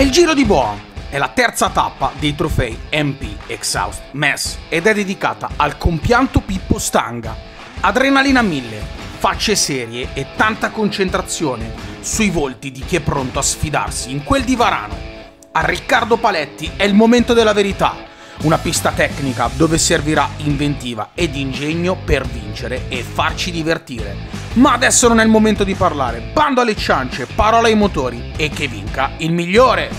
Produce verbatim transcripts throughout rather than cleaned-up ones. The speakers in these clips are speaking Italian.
il Giro di Boa è la terza tappa dei trofei M P Exhaust Mass ed è dedicata al compianto Pippo Stanga. Adrenalina mille, facce serie e tanta concentrazione sui volti di chi è pronto a sfidarsi in quel di Varano. A Riccardo Paletti è il momento della verità. Una pista tecnica dove servirà inventiva ed ingegno per vincere e farci divertire. Ma adesso non è il momento di parlare. Bando alle ciance, parola ai motori e che vinca il migliore!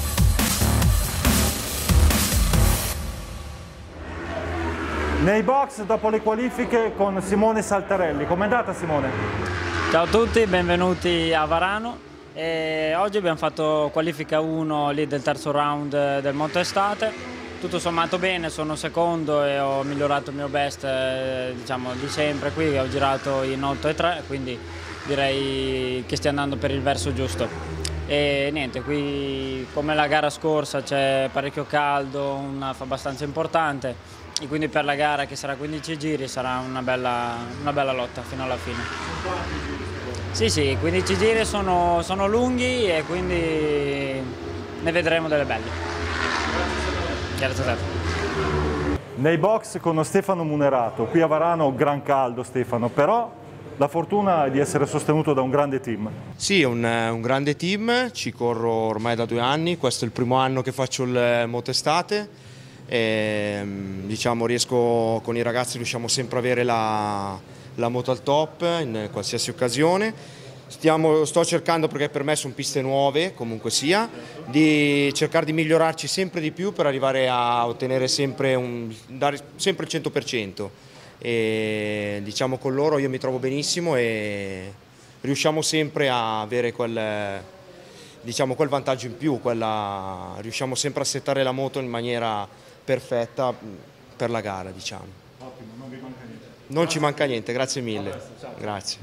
Nei box dopo le qualifiche con Simone Saltarelli. Com'è andata, Simone? Ciao a tutti, benvenuti a Varano. E oggi abbiamo fatto qualifica uno lì del terzo round del Monte Estate. Tutto sommato bene, sono secondo e ho migliorato il mio best eh, diciamo, di sempre qui, ho girato in otto e tre, quindi direi che stia andando per il verso giusto. E niente, qui come la gara scorsa c'è parecchio caldo, una fa abbastanza importante e quindi per la gara che sarà quindici giri sarà una bella, una bella lotta fino alla fine. Sì, sì, quindici giri sono, sono lunghi e quindi ne vedremo delle belle. Grazie a te. Nei box con Stefano Munerato, qui a Varano gran caldo Stefano, però la fortuna è di essere sostenuto da un grande team. Sì, è un, un grande team, ci corro ormai da due anni, questo è il primo anno che faccio il Moto Estate e diciamo riesco con i ragazzi, riusciamo sempre a avere la, la moto al top in qualsiasi occasione. Stiamo, sto cercando, perché per me sono piste nuove, comunque sia, di cercare di migliorarci sempre di più per arrivare a ottenere sempre, un, dare sempre il cento per cento. E, diciamo con loro io mi trovo benissimo e riusciamo sempre a avere quel, diciamo, quel vantaggio in più, quella, riusciamo sempre a settare la moto in maniera perfetta per la gara. Diciamo. Ottimo, non vi manca niente. Non ci manca niente, grazie mille. Grazie.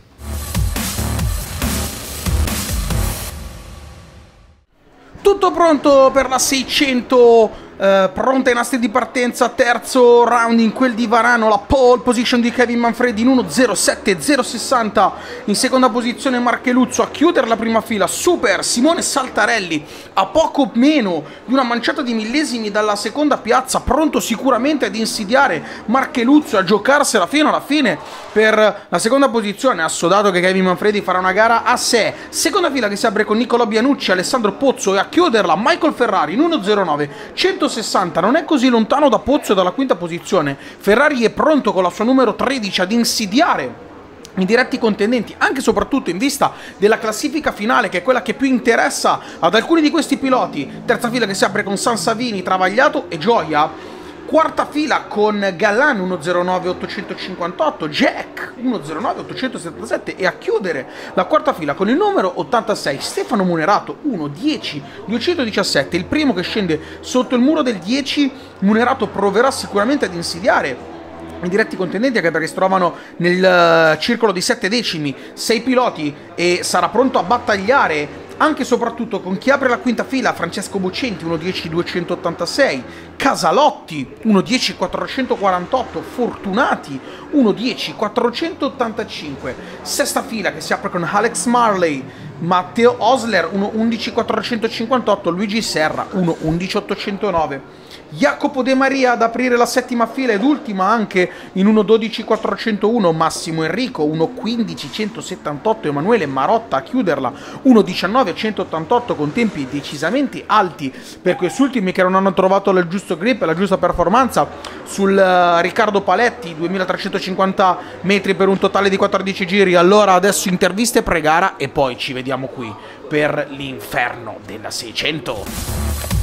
Tutto pronto per la seicento, eh, pronta ai nastri di partenza, terzo round in quel di Varano, la pole position di Kevin Manfredi in uno zero sette zero sessanta, in seconda posizione Marcheluzzo, a chiudere la prima fila super Simone Saltarelli, a poco meno di una manciata di millesimi dalla seconda piazza, pronto sicuramente ad insidiare Marcheluzzo, a giocarsela fino alla fine per la seconda posizione. Assodato che Kevin Manfredi farà una gara a sé. Seconda fila che si apre con Nicolò Bianucci, Alessandro Pozzo e a chiuderla Michael Ferrari in uno zero nove centosessanta. Non è così lontano da Pozzo e dalla quinta posizione. Ferrari è pronto con la sua numero tredici ad insidiare i diretti contendenti, anche e soprattutto in vista della classifica finale, che è quella che più interessa ad alcuni di questi piloti. Terza fila che si apre con Sansavini, Travagliato e Gioia. Quarta fila con Gallan uno zero nove ottocentocinquantotto, Jack uno zero nove ottocentosettantasette e a chiudere la quarta fila con il numero ottantasei Stefano Munerato uno dieci duecentodiciassette. Il primo che scende sotto il muro del dieci. Munerato proverà sicuramente ad insidiare i diretti contendenti, anche perché si trovano nel circolo di sette decimi, sei piloti, e sarà pronto a battagliare anche e soprattutto con chi apre la quinta fila, Francesco Bocenti uno dieci duecentottantasei, Casalotti uno dieci quattrocentoquarantotto, Fortunati uno dieci quattrocentottantacinque. Sesta fila che si apre con Alex Marley, Matteo Osler uno undici quattrocentocinquantotto, Luigi Serra uno undici ottocentonove. Jacopo De Maria ad aprire la settima fila ed ultima anche in uno dodici quattrocentouno, Massimo Enrico uno quindici centosettantotto, Emanuele Marotta a chiuderla uno diciannove centottantotto, con tempi decisamente alti per questi ultimi che non hanno trovato il giusto grip e la giusta performance sul uh, Riccardo Paletti, duemilatrecentocinquanta metri per un totale di quattordici giri. Allora adesso interviste pre-gara e poi ci vediamo qui per l'inferno della seicento.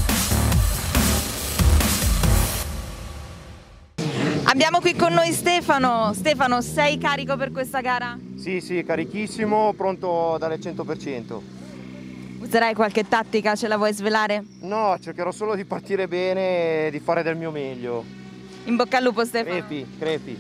Abbiamo qui con noi Stefano. Stefano, sei carico per questa gara? Sì, sì, carichissimo, pronto dalle cento per cento. Userai qualche tattica, ce la vuoi svelare? No, cercherò solo di partire bene e di fare del mio meglio. In bocca al lupo, Stefano. Crepi, crepi.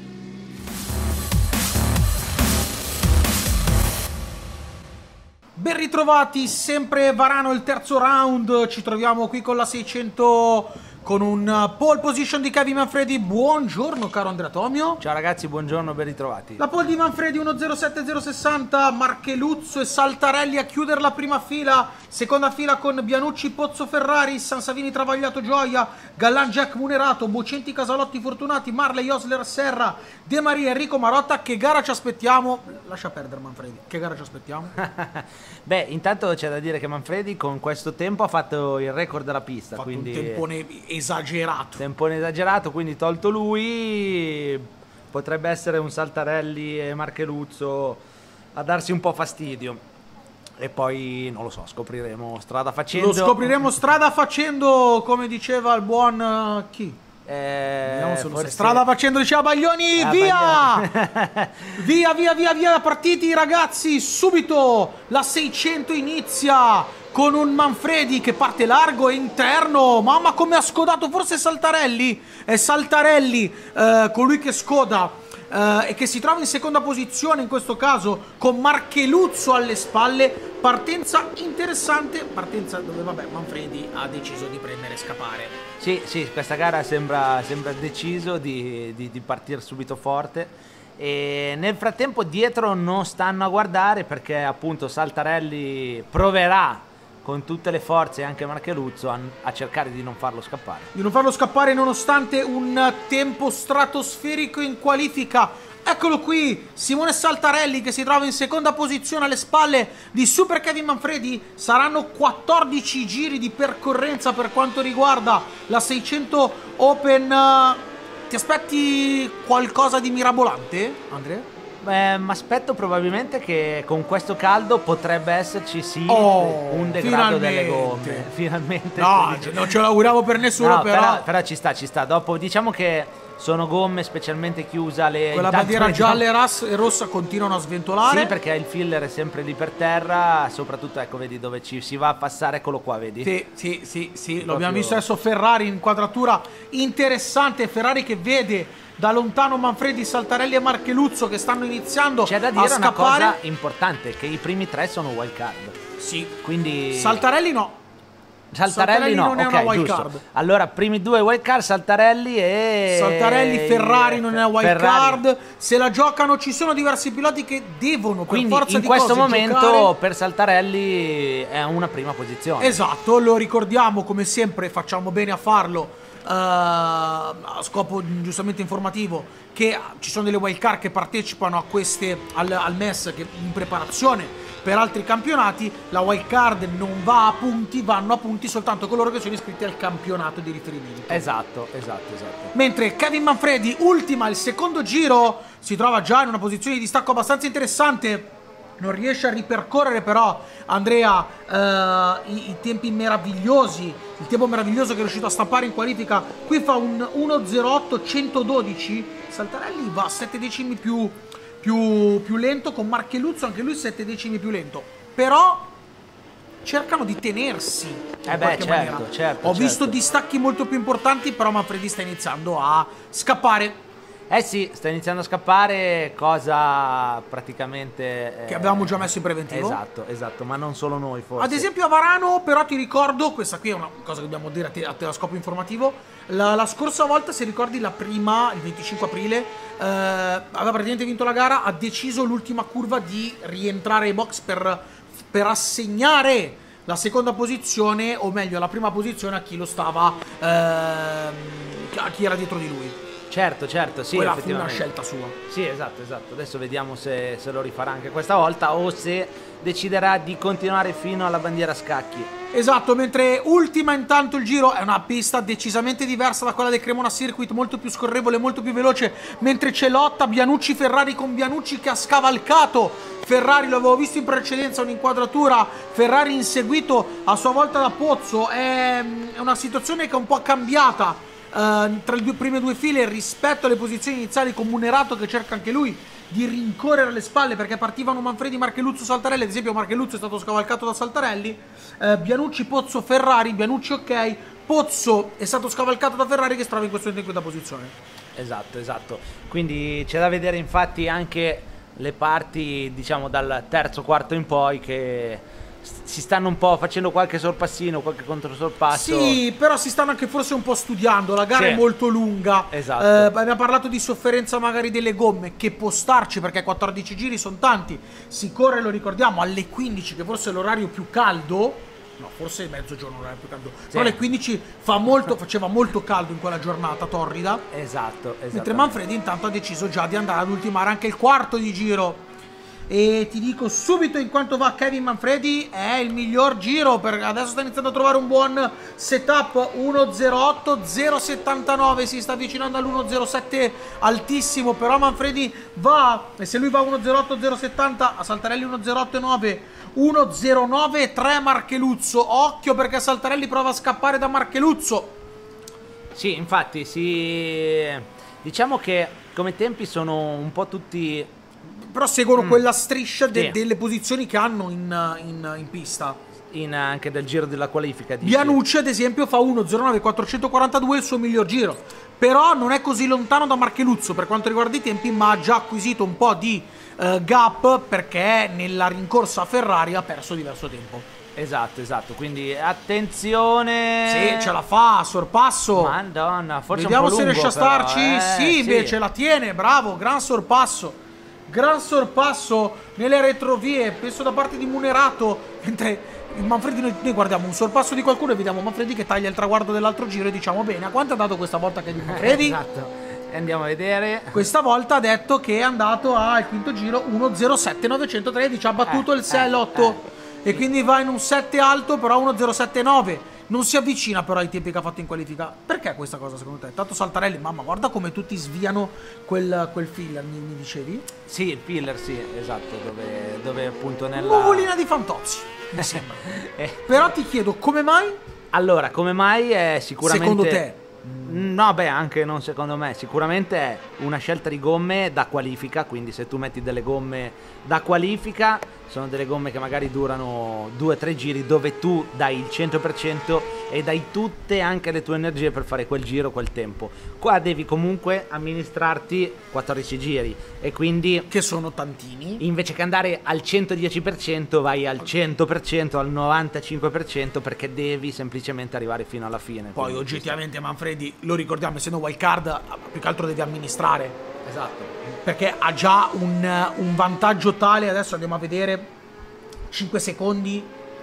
Ben ritrovati, sempre Varano, il terzo round. Ci troviamo qui con la seicento con un pole position di Kevin Manfredi. Buongiorno caro Andrea Tomio. Ciao ragazzi, buongiorno, ben ritrovati. La pole di Manfredi uno zero sette zero sessanta, Marcheluzzo e Saltarelli a chiudere la prima fila, seconda fila con Bianucci, Pozzo Ferrari, Sansavini, Travagliato, Gioia, Gallan, Jack, Munerato, Bocenti, Casalotti, Fortunati, Marley, Osler, Serra, De Maria, Enrico Marotta. Che gara ci aspettiamo? Lascia perdere Manfredi, che gara ci aspettiamo? Beh, intanto c'è da dire che Manfredi con questo tempo ha fatto il record della pista, Ha fatto quindi un tempone esagerato. tempone esagerato, quindi tolto lui potrebbe essere un Saltarelli e Marcheluzzo a darsi un po' fastidio. E poi non lo so, scopriremo strada facendo. Lo scopriremo strada facendo, come diceva il buon uh, chi? Eh, Vediamo se lo forse... sai. Strada facendo, diceva Baglioni. Ah, via! Baglioni. via, via, via, via, partiti ragazzi, subito la seicento inizia con un Manfredi che parte largo e interno. Mamma come ha scodato, forse Saltarelli. È Saltarelli, eh, colui che scoda. Uh, e che si trova in seconda posizione in questo caso con Marcheluzzo alle spalle. Partenza interessante, partenza dove vabbè Manfredi ha deciso di prendere e scappare. Sì, sì, questa gara sembra, sembra deciso di, di, di partire subito forte. E nel frattempo dietro non stanno a guardare perché appunto Saltarelli proverà con tutte le forze, anche Marcheluzzo, a, a cercare di non farlo scappare. Di non farlo scappare nonostante un tempo stratosferico in qualifica. Eccolo qui, Simone Saltarelli che si trova in seconda posizione alle spalle di Super Kevin Manfredi. Saranno quattordici giri di percorrenza per quanto riguarda la seicento Open. Ti aspetti qualcosa di mirabolante, Andrea? Beh, mi aspetto probabilmente che con questo caldo potrebbe esserci sì Oh, un degrado finalmente. delle gomme. Finalmente. No, non ce l'auguriamo per nessuno, No, però... però, però ci sta, ci sta. Dopo diciamo che sono gomme specialmente chiuse. Le, Quella intanto bandiera le- gialla e, ras- e rossa continuano a sventolare. Sì, perché il filler è sempre lì per terra, soprattutto ecco, vedi dove ci si va a passare, eccolo qua, vedi? Sì, sì, sì, sì. Proprio- L'abbiamo visto adesso Ferrari, inquadratura interessante. Ferrari che vede da lontano Manfredi, Saltarelli e Marcheluzzo che stanno iniziando C'è da a dire una scappare. cosa importante, che i primi tre sono wild card. Sì. Quindi Saltarelli no. Saltarelli, Saltarelli no, non è ok, una wild giusto. card. Allora, primi due wild card, Saltarelli e Saltarelli, Ferrari non è una wild Ferrari. card. Se la giocano, ci sono diversi piloti che devono per Quindi forza in di questo cose momento giocare. per Saltarelli è una prima posizione. Esatto, lo ricordiamo come sempre, facciamo bene a farlo. Uh, a scopo giustamente informativo, che ci sono delle wildcard che partecipano a queste al, al M E S che in preparazione per altri campionati. La wildcard non va a punti, vanno a punti soltanto coloro che sono iscritti al campionato di riferimento. Esatto, esatto, esatto. Mentre Kevin Manfredi ultima il secondo giro, si trova già in una posizione di distacco abbastanza interessante. Non riesce a ripercorrere però Andrea eh, i, i tempi meravigliosi, il tempo meraviglioso che è riuscito a stampare in qualifica. Qui fa un uno zero otto centododici. Saltarelli va sette decimi più, più, più lento, con Marcheluzzo anche lui sette decimi più lento. Però cercano di tenersi in Eh beh, qualche certo, maniera. certo, Ho visto certo. distacchi molto più importanti, però Manfredi sta iniziando a scappare. Eh sì, sta iniziando a scappare, cosa praticamente... eh, Che avevamo già messo in preventivo. Esatto, esatto, ma non solo noi forse. Ad esempio a Varano, però ti ricordo, questa qui è una cosa che dobbiamo dire a, te, a te a scopo informativo, la, la scorsa volta, se ricordi, la prima, il venticinque aprile, eh, aveva praticamente vinto la gara, ha deciso l'ultima curva di rientrare ai box per, per assegnare la seconda posizione, o meglio la prima posizione a chi lo stava, ehm, a chi era dietro di lui. Certo, certo, sì, Quella fu una effettivamente. scelta sua. Sì, esatto, esatto. Adesso vediamo se, se lo rifarà anche questa volta o se deciderà di continuare fino alla bandiera a scacchi. Esatto, mentre ultima intanto il giro, è una pista decisamente diversa da quella del Cremona Circuit, molto più scorrevole, molto più veloce, mentre c'è lotta Bianucci Ferrari con Bianucci che ha scavalcato Ferrari, lo avevo visto in precedenza un'inquadratura, Ferrari inseguito a sua volta da Pozzo. È, è una situazione che è un po' cambiata Uh, tra le due, prime due file rispetto alle posizioni iniziali, con Munerato che cerca anche lui di rincorrere alle spalle, perché partivano Manfredi, Marcheluzzo, Saltarelli. Ad esempio Marcheluzzo è stato scavalcato da Saltarelli, uh, Bianucci, Pozzo, Ferrari, Bianucci ok, Pozzo è stato scavalcato da Ferrari che si trova in questo momento in questa posizione. Esatto, esatto. Quindi c'è da vedere infatti anche le parti, diciamo, dal terzo quarto in poi, che si stanno un po' facendo qualche sorpassino, qualche controsorpasso. Sì, però si stanno anche forse un po' studiando. La gara Sì. è molto lunga. Esatto. Eh, abbiamo parlato di sofferenza magari delle gomme, che può starci perché quattordici giri sono tanti. Si corre, lo ricordiamo, alle quindici, che forse è l'orario più caldo. No, forse è mezzogiorno l'orario più caldo. Sì. Però alle quindici fa molto, faceva molto caldo in quella giornata torrida. Esatto, esatto. Mentre Manfredi intanto ha deciso già di andare ad ultimare anche il quarto di giro. E ti dico subito in quanto va Kevin Manfredi, è il miglior giro, perché adesso sta iniziando a trovare un buon setup. Uno zero otto zero settantanove, si sta avvicinando all'uno zero sette altissimo, però Manfredi va, e se lui va uno zero otto zero settanta, a Saltarelli uno zero otto nove, uno zero nove tre Marcheluzzo. Occhio perché Saltarelli prova a scappare da Marcheluzzo. Sì, infatti, sì, diciamo che come tempi sono un po' tutti... Però seguono mm. quella striscia de Sì. delle posizioni che hanno in, in, in pista. In, anche del giro della qualifica. Dici. Bianucci ad esempio fa uno zero nove quattrocentoquarantadue, il suo miglior giro. Però non è così lontano da Marcheluzzo per quanto riguarda i tempi, ma ha già acquisito un po' di uh, gap perché nella rincorsa a Ferrari ha perso diverso tempo. Esatto, esatto, quindi attenzione. Sì, ce la fa, sorpasso. Madonna, forse vediamo un po' se riesce a lungo, però, starci. eh, sì, sì. invece la tiene, bravo, gran sorpasso. Gran sorpasso nelle retrovie, penso da parte di Munerato, mentre Manfredi, noi, noi guardiamo un sorpasso di qualcuno e vediamo Manfredi che taglia il traguardo dell'altro giro e diciamo bene, a quanto è andato questa volta che di Manfredi? Esatto, andiamo a vedere. Questa volta ha detto che è andato al quinto giro uno zero sette novecentotredici, ha battuto Eh, il sei l'otto eh, e quindi va in un sette alto, però uno zero sette nove. Non si avvicina però ai tempi che ha fatto in qualifica. Perché questa cosa secondo te? Tanto Saltarelli, mamma, guarda come tutti sviano quel, quel filler, mi, mi dicevi? Sì, il filler, sì, esatto, dove, dove appunto nella... Nuvolina di Fantozzi, mi sembra. Eh. Però ti chiedo, come mai? Allora, come mai è sicuramente... Secondo te? No, beh, anche non secondo me, sicuramente è una scelta di gomme da qualifica, quindi se tu metti delle gomme da qualifica, sono delle gomme che magari durano due o tre giri dove tu dai il cento per cento e dai tutte anche le tue energie per fare quel giro, quel tempo. Qua devi comunque amministrarti quattordici giri e quindi... Che sono tantini. Invece che andare al centodieci per cento vai al cento per cento, al novantacinque per cento perché devi semplicemente arrivare fino alla fine. Poi Quindi, oggettivamente Manfredi, lo ricordiamo, essendo wild card, più che altro devi amministrare. esatto. Perché ha già un, un vantaggio tale, adesso andiamo a vedere, cinque secondi,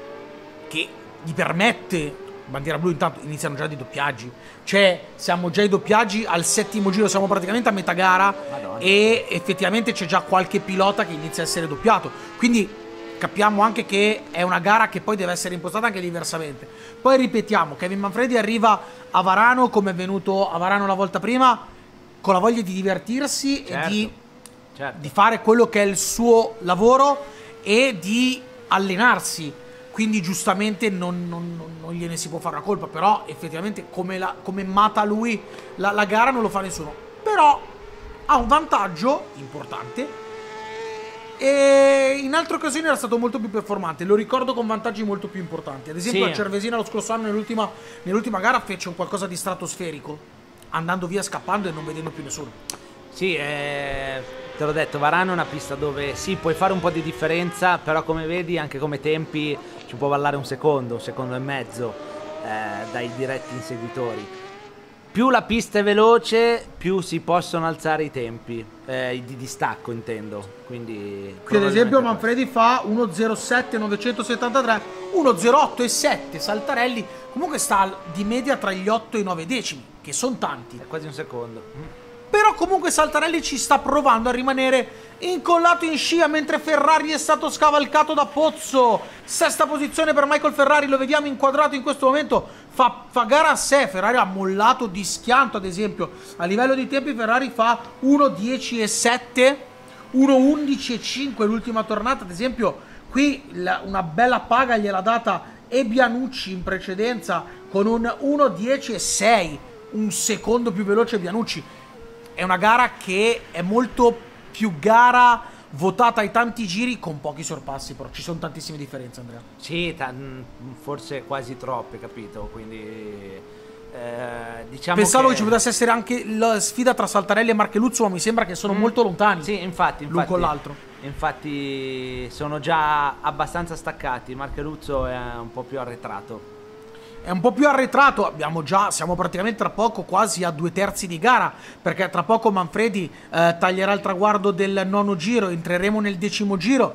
che gli permette, bandiera blu intanto iniziano già dei doppiaggi, cioè siamo già ai doppiaggi al settimo giro, siamo praticamente a metà gara. Madonna. E effettivamente c'è già qualche pilota che inizia a essere doppiato, quindi capiamo anche che è una gara che poi deve essere impostata anche diversamente. Poi ripetiamo, Kevin Manfredi arriva a Varano come è venuto a Varano la volta prima, con la voglia di divertirsi, certo, e di, certo. di fare quello che è il suo lavoro e di allenarsi. Quindi giustamente non, non, non, non gliene si può fare la colpa, però effettivamente come, la, come mata lui la, la gara non lo fa nessuno. Però ha un vantaggio importante e in altre occasioni era stato molto più performante. Lo ricordo con vantaggi molto più importanti. Ad esempio, sì. a Cervesina lo scorso anno nell'ultima, nell'ultima gara fece un qualcosa di stratosferico, andando via, scappando e non vedendo più nessuno. Sì, eh, te l'ho detto, Varano è una pista dove sì, puoi fare un po' di differenza, però come vedi anche come tempi ci può ballare un secondo, un secondo e mezzo eh, dai diretti inseguitori. Più la pista è veloce, più si possono alzare i tempi eh, di distacco, intendo. Quindi qui ad esempio Manfredi fa uno zero sette novecentosettantatré, uno zero otto e sette Saltarelli, comunque sta di media tra gli otto e i nove decimi, che sono tanti. È quasi un secondo. Però comunque Saltarelli ci sta provando a rimanere incollato in scia, mentre Ferrari è stato scavalcato da Pozzo. Sesta posizione per Michael Ferrari, lo vediamo inquadrato in questo momento, fa, fa gara a sé. Ferrari ha mollato di schianto, ad esempio a livello di tempi Ferrari fa uno dieci e sette, uno undici e cinque l'ultima tornata. Ad esempio qui la, una bella paga gliel'ha data Bianucci in precedenza con un uno dieci e sei, un secondo più veloce Bianucci. È una gara che è molto più gara votata ai tanti giri con pochi sorpassi, però ci sono tantissime differenze, Andrea. Sì, forse quasi troppe, capito? Quindi eh, diciamo pensavo che... che ci potesse essere anche la sfida tra Saltarelli e Marcheluzzo, ma mi sembra che sono mm. molto lontani. Sì, infatti, infatti l'un con l'altro. infatti sono già abbastanza staccati. Marcheruzzo è un po' più arretrato. È un po' più arretrato, abbiamo già, siamo praticamente tra poco quasi a due terzi di gara, perché tra poco Manfredi eh, taglierà il traguardo del nono giro, entreremo nel decimo giro.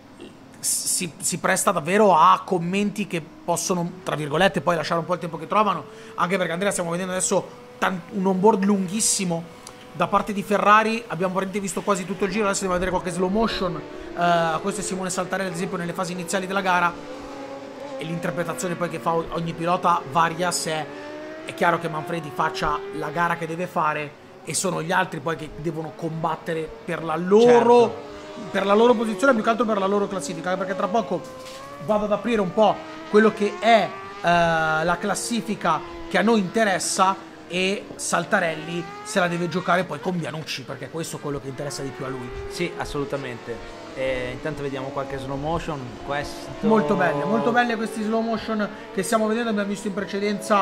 Si, si presta davvero a commenti che possono, tra virgolette, poi lasciare un po' il tempo che trovano, anche perché Andrea stiamo vedendo adesso un onboard lunghissimo da parte di Ferrari, abbiamo veramente visto quasi tutto il giro, adesso dobbiamo vedere qualche slow motion, uh, questo è Simone Saltarelli ad esempio nelle fasi iniziali della gara, e l'interpretazione poi che fa ogni pilota varia se è chiaro che Manfredi faccia la gara che deve fare e sono gli altri poi che devono combattere per la loro, certo. per la loro posizione, più che altro per la loro classifica, perché tra poco vado ad aprire un po' quello che è uh, la classifica che a noi interessa, e Saltarelli se la deve giocare poi con Bianucci, perché questo è quello che interessa di più a lui. Sì, assolutamente. E intanto vediamo qualche slow motion. Questo... molto belle, molto belle questi slow motion che stiamo vedendo. Abbiamo visto in precedenza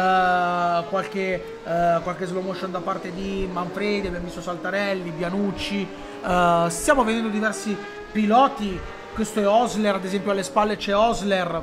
uh, qualche, uh, qualche slow motion da parte di Manfredi, abbiamo visto Saltarelli, Bianucci, uh, stiamo vedendo diversi piloti. Questo è Osler, ad esempio alle spalle c'è Osler,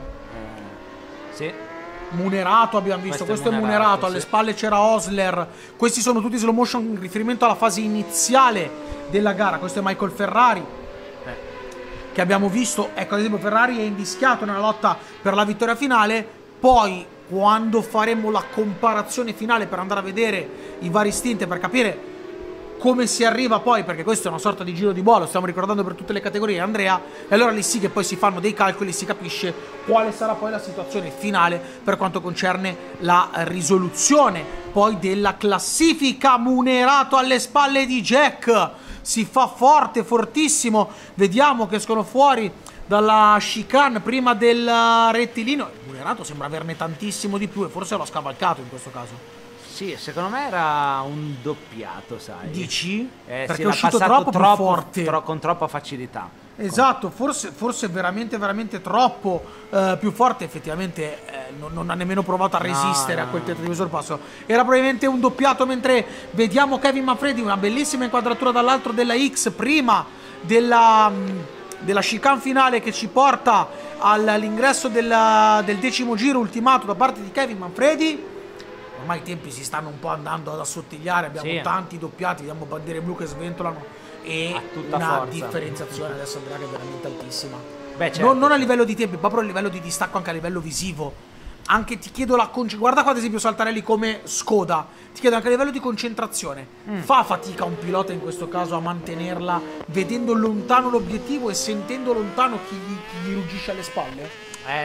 eh, sì. Munerato abbiamo visto, questo, questo è Munerato, Munerato alle sì. spalle c'era Osler. Questi sono tutti slow motion in riferimento alla fase iniziale della gara. Questo è Michael Ferrari eh. che abbiamo visto, ecco ad esempio Ferrari è invischiato nella lotta per la vittoria finale. Poi quando faremo la comparazione finale per andare a vedere i vari stint, per capire come si arriva poi, perché questo è una sorta di giro di boa, lo stiamo ricordando per tutte le categorie, Andrea, e allora lì sì che poi si fanno dei calcoli, si capisce quale sarà poi la situazione finale per quanto concerne la risoluzione poi della classifica. Munerato alle spalle di Jack, si fa forte, fortissimo, vediamo che escono fuori dalla chicane prima del rettilineo. Munerato sembra averne tantissimo di più e forse l'ho scavalcato in questo caso. Sì, secondo me era un doppiato, sai. Dici? Eh, perché sì, è uscito troppo, troppo forte. Tro con troppa facilità. Esatto, forse, forse veramente, veramente troppo eh, più forte. Effettivamente eh, non, non ha nemmeno provato a resistere no, no, a quel tentativo di sorpasso. Era probabilmente un doppiato, mentre vediamo Kevin Manfredi, una bellissima inquadratura dall'alto della X prima della, della chicane finale che ci porta all'ingresso del, del decimo giro ultimato da parte di Kevin Manfredi. Ormai i tempi si stanno un po' andando ad assottigliare, abbiamo sì. tanti doppiati, vediamo bandiere blu che sventolano e una forza. differenziazione adesso Andrea che è veramente altissima. Beh, certo, non, non a livello di tempi, proprio a livello di distacco, anche a livello visivo. Anche ti chiedo la concentrazione, guarda qua ad esempio Saltarelli come Skoda, ti chiedo anche a livello di concentrazione, mm. fa fatica un pilota in questo caso a mantenerla vedendo lontano l'obiettivo e sentendo lontano chi gli, chi gli ruggisce alle spalle?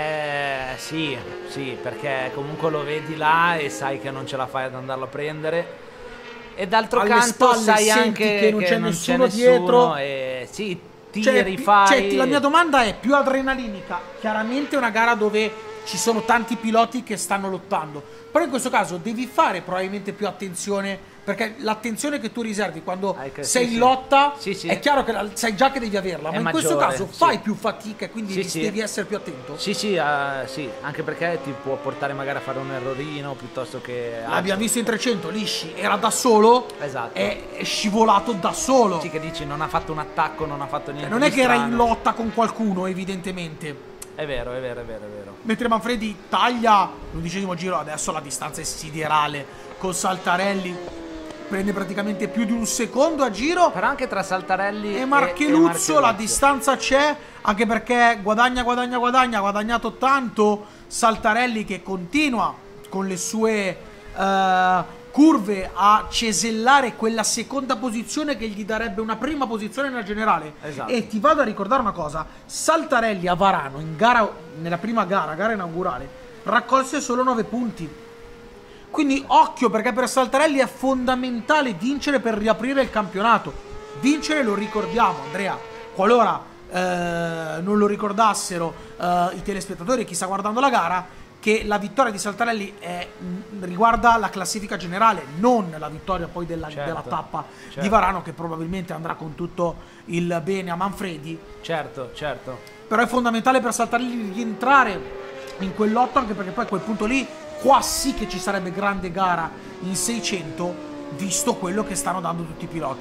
Eh sì, sì, perché comunque lo vedi là e sai che non ce la fai ad andarlo a prendere. E d'altro canto sai anche che non c'è nessuno dietro. E sì, tiri, cioè, fai. Cioè, la mia domanda è più adrenalinica. Chiaramente è una gara dove ci sono tanti piloti che stanno lottando, però in questo caso devi fare probabilmente più attenzione, perché l'attenzione che tu riservi quando ah, sei sì, in lotta sì, sì. è chiaro che la, sai già che devi averla, è ma maggiore, in questo caso sì. fai più fatica e quindi sì, sì. devi essere più attento. Sì, sì, uh, sì, anche perché ti può portare magari a fare un errorino piuttosto che... L'abbiamo visto in trecento, Lisci era da solo, esatto. è, è scivolato da solo. Sì, che dici, non ha fatto un attacco, non ha fatto niente. Non è che strano. era in lotta con qualcuno, evidentemente. È vero, è vero, è vero, è vero. Mentre Manfredi taglia l'undicesimo giro, adesso la distanza è siderale con Saltarelli, prende praticamente più di un secondo a giro. Però anche tra Saltarelli e Marcheluzzo la distanza c'è, anche perché guadagna, guadagna, guadagna, ha guadagnato tanto Saltarelli che continua con le sue uh, curve a cesellare quella seconda posizione che gli darebbe una prima posizione nella generale. Esatto. E ti vado a ricordare una cosa, Saltarelli a Varano in gara, nella prima gara, gara inaugurale, raccolse solo nove punti. Quindi occhio, perché per Saltarelli è fondamentale vincere per riaprire il campionato. Vincere, lo ricordiamo Andrea, qualora eh, non lo ricordassero eh, i telespettatori e chi sta guardando la gara, che la vittoria di Saltarelli è, riguarda la classifica generale, non la vittoria poi della, certo, della tappa certo. di Varano, che probabilmente andrà con tutto il bene a Manfredi. Certo, certo. Però è fondamentale per Saltarelli rientrare in quell'otto, anche perché poi a quel punto lì, qua sì che ci sarebbe grande gara in seicento, visto quello che stanno dando tutti i piloti.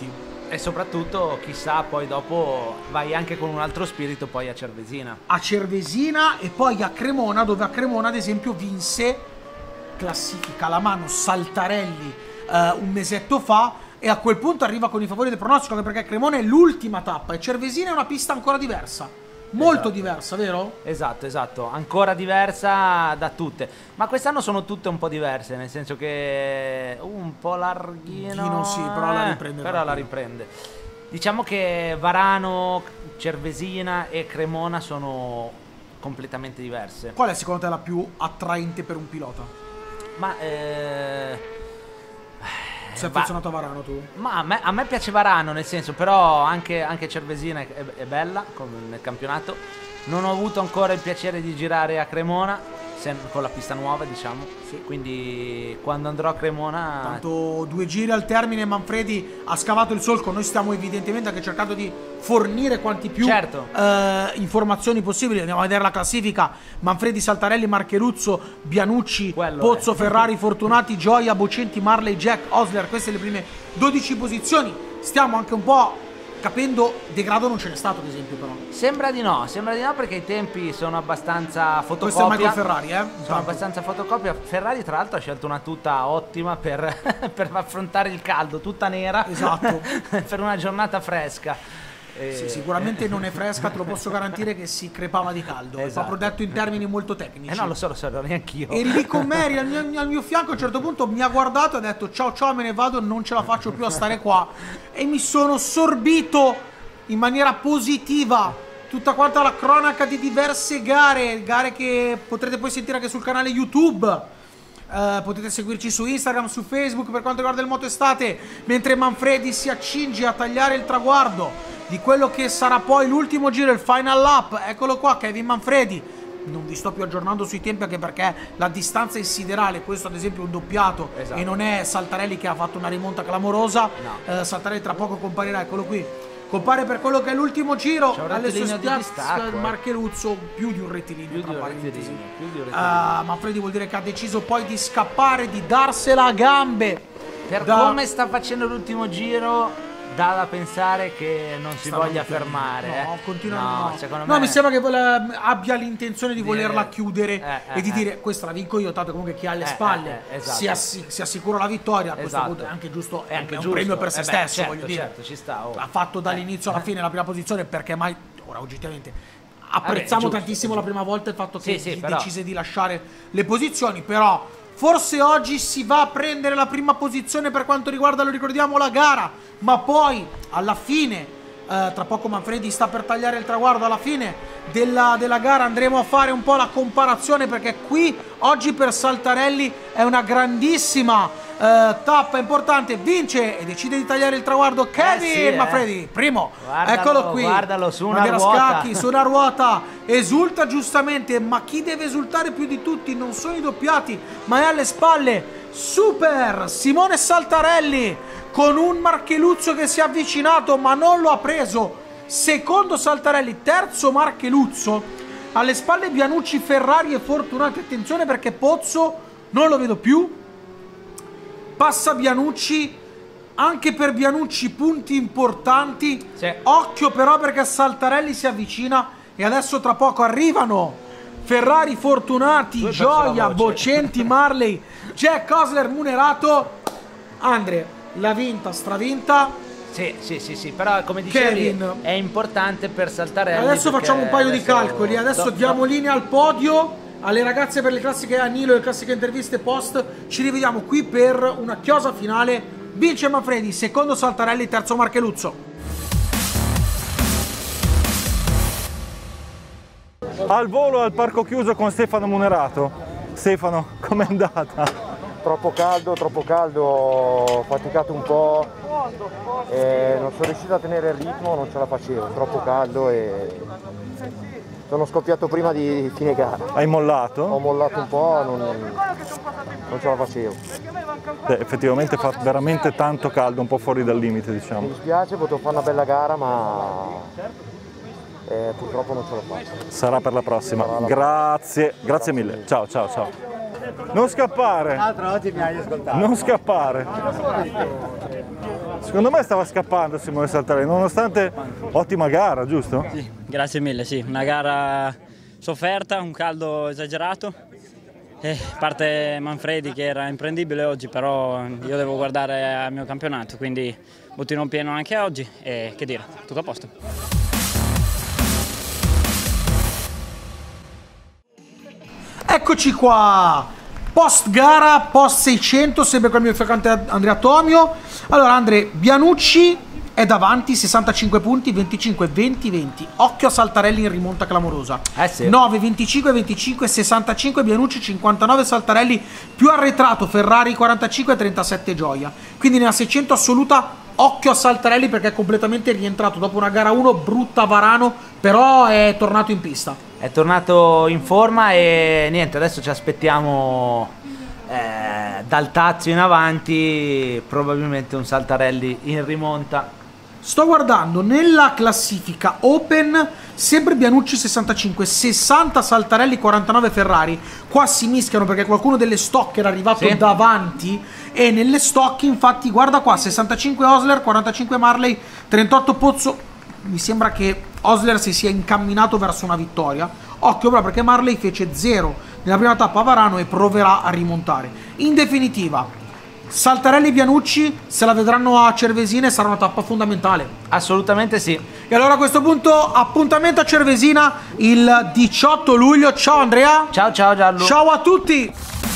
E soprattutto, chissà, poi dopo vai anche con un altro spirito poi a Cervesina. A Cervesina e poi a Cremona, dove a Cremona ad esempio vinse, classifica alla mano, Saltarelli eh, un mesetto fa, e a quel punto arriva con i favori del pronostico, anche perché Cremona è l'ultima tappa e Cervesina è una pista ancora diversa, molto esatto. diversa, vero? Esatto, esatto, ancora diversa da tutte, ma quest'anno sono tutte un po' diverse, nel senso che un po' larghino, sì, però la riprende, eh, però la riprende. Diciamo che Varano, Cervesina e Cremona sono completamente diverse. Qual è secondo te la più attraente per un pilota? Ma eh... sei affezionato a Varano tu? Ma a me, a me piace Varano, nel senso, però anche, anche Cervesina è, è bella come nel campionato. Non ho avuto ancora il piacere di girare a Cremona, se, con la pista nuova, diciamo. Sì. Quindi quando andrò a Cremona... Tanto due giri al termine, Manfredi ha scavato il solco. Noi stiamo evidentemente anche cercando di fornire quanti più certo. eh, informazioni possibili. Andiamo a vedere la classifica: Manfredi, Saltarelli, Marcheruzzo, Bianucci, Quello Pozzo, è. Ferrari, Fortunati, Gioia, Bocenti, Marley, Jack, Osler. Queste le prime dodici posizioni. Stiamo anche un po' capendo, degrado non ce n'è stato ad esempio, però Sembra di no, sembra di no, perché i tempi sono abbastanza fotocopia. questo è Michael Ferrari, eh? Sono Tanto. abbastanza fotocopia. Ferrari tra l'altro ha scelto una tuta ottima per, per affrontare il caldo, tutta nera. Esatto. Per una giornata fresca. E... Sì, sicuramente non è fresca, te lo posso garantire che si crepava di caldo. È Esatto. proprio detto in termini molto tecnici. Eh no, lo so, lo so, neanch'io. Eri lì con Mary al mio, al mio fianco, a un certo punto mi ha guardato e ha detto ciao ciao, me ne vado, non ce la faccio più a stare qua. E mi sono sorbito in maniera positiva tutta quanta la cronaca di diverse gare, gare che potrete poi sentire anche sul canale YouTube. Uh, potete seguirci su Instagram, su Facebook per quanto riguarda il Moto Estate, mentre Manfredi si accinge a tagliare il traguardo di quello che sarà poi l'ultimo giro, il final lap. Eccolo qua, Kevin Manfredi. Non vi sto più aggiornando sui tempi, anche perché la distanza è siderale. Questo ad esempio è un doppiato, esatto. E non è Saltarelli che ha fatto una rimonta clamorosa. No. uh, Saltarelli tra poco comparirà, eccolo qui, compare per quello che è l'ultimo giro alle sue spiazze. Marcheruzzo, più di un rettilineo, tra parentesi. Uh, Manfredi vuol dire che ha deciso poi di scappare, di darsela a gambe. Per da... come sta facendo l'ultimo giro, dà da pensare che non si Stava voglia chiudendo. fermare. No, eh. continua, no, no. secondo no me... mi sembra che vole- abbia l'intenzione di Dire... volerla chiudere eh, eh, e di eh. dire questa la vinco io, tanto comunque chi ha alle Eh, spalle eh, eh, esatto. si, assi- si assicura la vittoria. A questo Esatto. punto è anche giusto, è, È anche anche un premio per giusto. se Eh beh, stesso, certo, voglio dire. certo, ci sta, oh. Ha fatto dall'inizio alla Eh. fine la prima posizione, perché mai, ora oggettivamente apprezziamo giusto, tantissimo la prima volta il fatto che Sì, sì, si però... decise di lasciare le posizioni, però forse oggi si va a prendere la prima posizione per quanto riguarda, lo ricordiamo, la gara, ma poi alla fine Uh, tra poco Manfredi sta per tagliare il traguardo. Alla fine della, della gara andremo a fare un po' la comparazione, perché qui oggi per Saltarelli è una grandissima uh, tappa importante. Vince e decide di tagliare il traguardo Kevin eh sì, Manfredi, eh. primo. Guardalo, Eccolo qui, guardalo su una bandiera ruota. scacchi su una ruota, esulta giustamente, ma chi deve esultare più di tutti non sono i doppiati, ma è alle spalle super Simone Saltarelli, con un Marcheluzzo che si è avvicinato ma non lo ha preso. Secondo Saltarelli, terzo Marcheluzzo, alle spalle Bianucci, Ferrari e Fortunati. Attenzione perché Pozzo non lo vedo più, passa Bianucci, anche per Bianucci punti importanti. Sì. Occhio però perché Saltarelli si avvicina e adesso tra poco arrivano Ferrari, Fortunati, Gioia, Bocenti, Marley, Jack, Osler, Munerato. Andre, la vinta, stravinta. Sì, sì, sì, sì, però come dicevi Kevin. È importante per Saltarelli. Adesso facciamo un paio adesso... di calcoli. Adesso do, diamo do... linea al podio alle ragazze per le classiche Anilo e le classiche interviste post. Ci rivediamo qui per una chiosa finale. Vince Manfredi, secondo Saltarelli, terzo Marcheluzzo. Al volo al parco chiuso con Stefano Munerato. Stefano, com'è andata? Troppo caldo, troppo caldo, ho faticato un po', e non sono riuscito a tenere il ritmo, non ce la facevo, troppo caldo e sono scoppiato prima di fine gara. Hai mollato? Ho mollato un po', non, non ce la facevo. Beh, effettivamente fa veramente tanto caldo, un po' fuori dal limite, Mi diciamo. dispiace, potevo fare una bella gara, ma eh, purtroppo non ce l'ho fatta. Sarà per la prossima. Sarà la Grazie, grazie Grazie mille. mille. Ciao, ciao, ciao. Non scappare. L'altro oggi mi hai ascoltato. Non scappare. Secondo me stava scappando Simone Saltarelli, nonostante ottima gara, giusto? Sì, grazie mille, sì. Una gara sofferta, un caldo esagerato. Eh, parte Manfredi che era imprendibile oggi, però io devo guardare al mio campionato, quindi bottino pieno anche oggi e che dire, tutto a posto. Eccoci qua, post gara, post seicento, sempre con il mio fiancante Andrea Tomio. Allora Andre, Bianucci è davanti, sessantacinque punti, venticinque, venti, venti. Occhio a Saltarelli in rimonta clamorosa. Eh sì. nove, venticinque, venticinque, sessantacinque Bianucci, cinquantanove Saltarelli, più arretrato Ferrari quarantacinque, trentasette Gioia. Quindi nella seicento assoluta occhio a Saltarelli perché è completamente rientrato dopo una gara uno brutta Varano, però è tornato in pista. È tornato in forma e niente, adesso ci aspettiamo eh, dal Tazio in avanti probabilmente un Saltarelli in rimonta. Sto guardando nella classifica Open, sempre Bianucci sessantacinque, sessanta Saltarelli, quarantanove Ferrari. Qua si mischiano perché qualcuno delle stock era arrivato sì. davanti e nelle stock infatti guarda qua, sessantacinque Osler, quarantacinque Marley, trentotto Pozzo. Mi sembra che Osler si sia incamminato verso una vittoria. Occhio però perché Marley fece zero nella prima tappa a Varano e proverà a rimontare. In definitiva, Saltarelli e Bianucci se la vedranno a Cervesina e sarà una tappa fondamentale. Assolutamente sì. E allora a questo punto appuntamento a Cervesina il diciotto luglio. Ciao Andrea. Ciao ciao Gianlu. Ciao a tutti.